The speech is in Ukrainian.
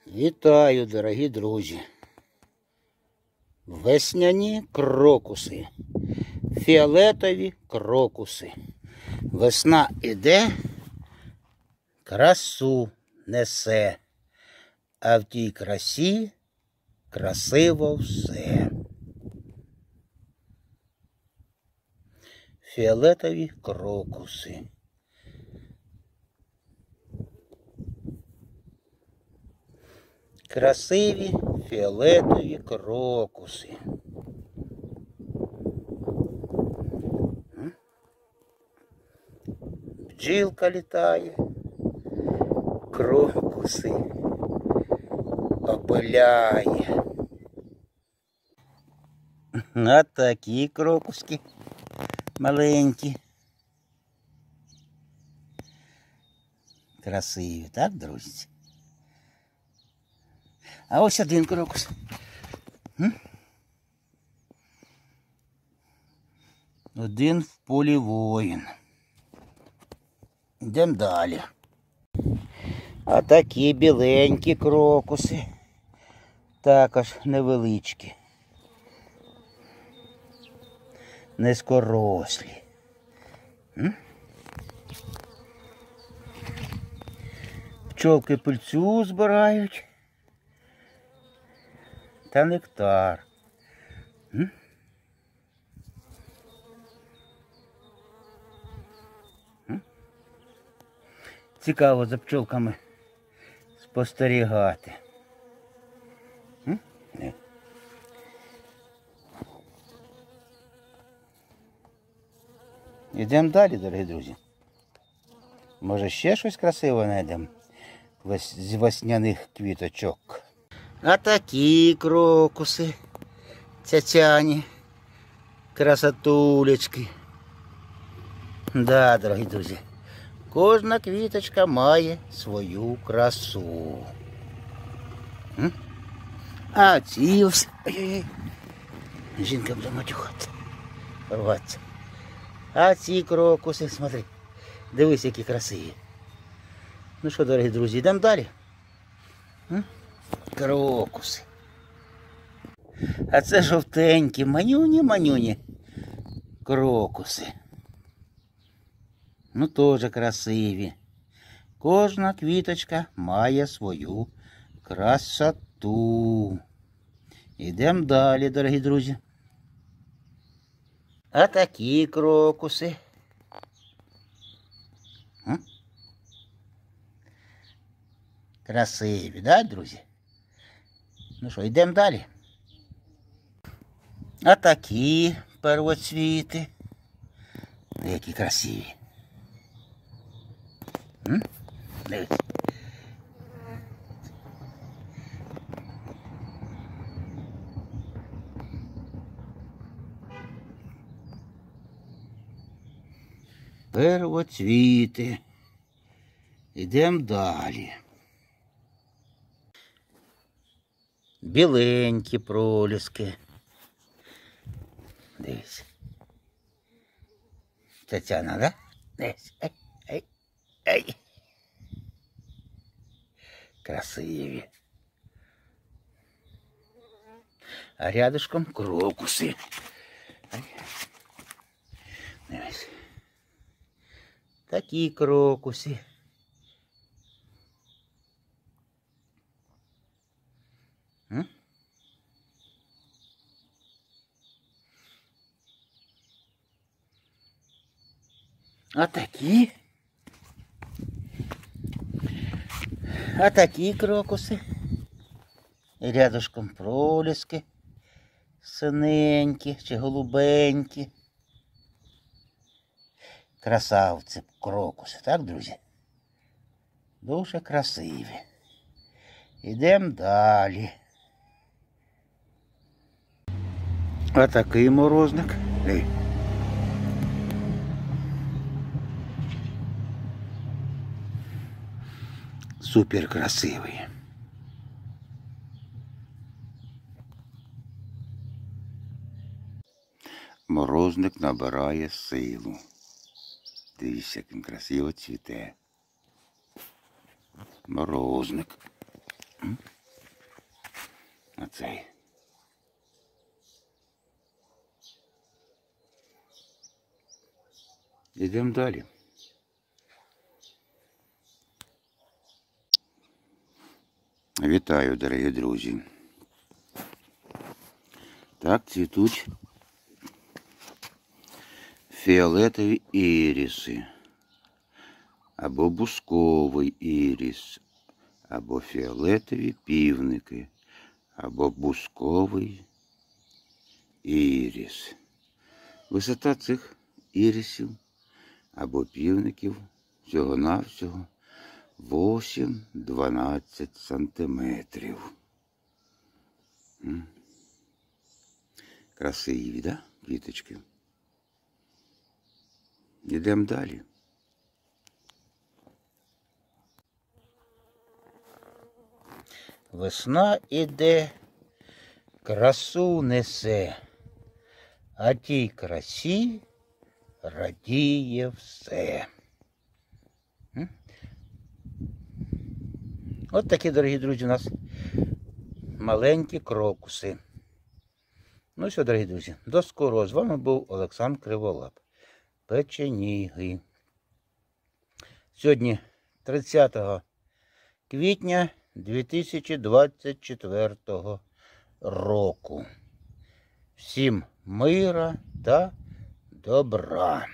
Вітаю, дорогі друзі! Весняні крокуси, фіолетові крокуси. Весна іде, красу несе, а в тій красі красиво все. Фіолетові крокуси. Красиві фіолетові крокуси. Бджілка літає, крокуси опиляє. А такі крокуски маленькі. Красиві, так, друзі? А ось один крокус. Один в полі воїн. Йдемо далі. А такі біленькі крокуси. Також невеличкі. Низькорослі. Пчолки пильцю збирають. Та нектар. Цікаво за пчолками спостерігати. Йдемо далі, дорогі друзі. Може ще щось красиве знайдемо з весняних квіточок. А такі крокуси, цяцяні, красотулечки. Да, дорогі друзі, кожна квіточка має свою красу. А ці ось... Ой-ой-ой. Жінка буде матюхати, рватися. А ці крокуси, смотри, дивись, які красиві. Ну що, дорогі друзі, йдемо далі. Крокуси. А це жовтенькі, манюні крокуси. Ну, теж красиві. Кожна квіточка має свою красоту. Йдемо далі, дорогі друзі. А такі крокуси. Красиві, да, друзі? Ну що, йдемо далі. А такі первоцвіти. Які красиві. Дивіться. Первоцвіти. Йдемо далі. Біленькі проліски. Дивись. Тетяна, да? Дивись. Ей. Красиві. А рядышком крокуси. Дивись. Такі крокуси. А такі крокуси. І рядышком проліски. Синенькі чи голубенькі. Красавці крокуси, так, друзі? Дуже красиві. Йдемо далі. А такий морозник. Супер красивий. Морозник набирає силу. Дивіться, як він красиво цвіте. Морозник. Оцей. Йдемо далі. Вітаю, дорогі друзі. Так цвітуть фіолетові іріси, або бусковий іріс, або фіолетові півники, або бусковий іріс. Висота цих ірисів або півників всього-навсього 8-12 сантиметрів. Красиві, да, квіточки? Йдемо далі. Весна іде, красу несе, а тій красі радіє все. От такі, дорогі друзі, у нас маленькі крокуси. Ну що, дорогі друзі, до скорого. З вами був Олександр Криволап. Печеніги. Сьогодні 30 квітня 2024 року. Всім мира та добра.